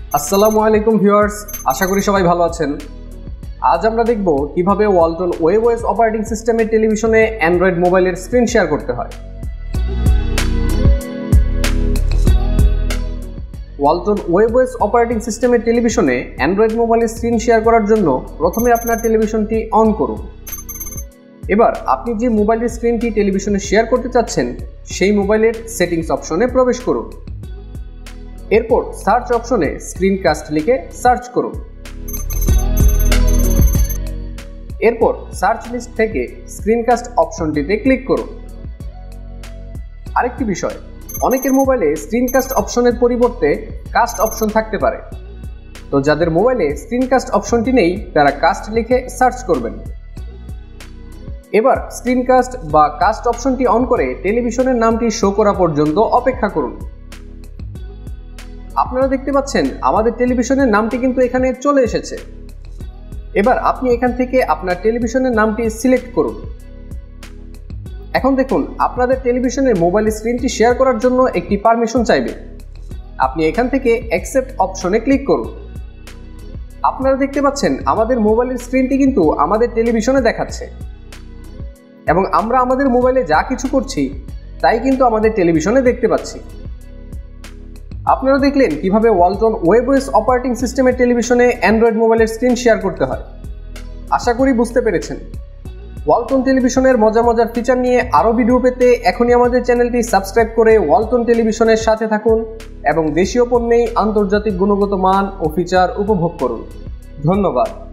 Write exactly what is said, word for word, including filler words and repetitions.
আসসালামু আলাইকুম ভিউয়ার্স, আশা করি সবাই ভালো আছেন। আজ আমরা দেখব কিভাবে ওয়ালটন ওয়েবওয়েস অপারেটিং সিস্টেমের টেলিভিশনে অ্যান্ড্রয়েড মোবাইলের স্ক্রিন শেয়ার করতে হয়। ওয়ালটন ওয়েবওয়েস অপারেটিং সিস্টেমের টেলিভিশনে অ্যান্ড্রয়েড মোবাইলের স্ক্রিন শেয়ার করার জন্য প্রথমে আপনার টেলিভিশনটি অন করুন। এবার আপনি যে মোবাইলের স্ক্রিনটি টেলিভিশনে শেয়ার করতে চাচ্ছেন সেই মোবাইলের সেটিংস অপশনে প্রবেশ করুন। এরপর সার্চ অপশনে স্ক্রিনকাস্ট লিখে সার্চ করুন। এরপর সার্চ লিস্ট থেকে স্ক্রিনকাস্ট অপশনটিতে ক্লিক করুন। আরেকটি বিষয়, অনেকের মোবাইলে স্ক্রিনকাস্ট অপশনের পরিবর্তে কাস্ট অপশন থাকতে পারে, তো যাদের মোবাইলে স্ক্রিনকাস্ট অপশনটি নেই তারা কাস্ট লিখে সার্চ করবেন। এবার স্ক্রিনকাস্ট বা কাস্ট অপশনটি অন করে টেলিভিশনের নামটি শো করা পর্যন্ত অপেক্ষা করুন। আপনারা দেখতে পাচ্ছেন আমাদের টেলিভিশনের নামটি কিন্তু এখানে চলে এসেছে। এবার আপনি এখান থেকে আপনার টেলিভিশনের নামটি সিলেক্ট করুন। এখন দেখুন আপনাদের টেলিভিশনের মোবাইল স্ক্রিনটি শেয়ার করার জন্য একটি পারমিশন চাইবে। আপনি এখান থেকে অ্যাকসেপ্ট অপশনে ক্লিক করুন। আপনারা দেখতে পাচ্ছেন আমাদের মোবাইলের স্ক্রিনটি কিন্তু আমাদের টেলিভিশনে দেখাচ্ছে এবং আমরা আমাদের মোবাইলে যা কিছু করছি তাই কিন্তু আমাদের টেলিভিশনে দেখতে পাচ্ছি। আপনারা দেখলেন কিভাবে ওয়ালটন ওয়েবওয়েস অপারেটিং সিস্টেমের টেলিভিশনে অ্যান্ড্রয়েড মোবাইলের স্ক্রিন শেয়ার করতে হয়। আশা করি বুঝতে পেরেছেন। ওয়ালটন টেলিভিশনের মজার মজার ফিচার নিয়ে আরও ভিডিও পেতে এখনই আমাদের চ্যানেলটি সাবস্ক্রাইব করে ওয়ালটন টেলিভিশনের সাথে থাকুন এবং দেশীয় পণ্যেই আন্তর্জাতিক গুণগত মান ও ফিচার উপভোগ করুন। ধন্যবাদ।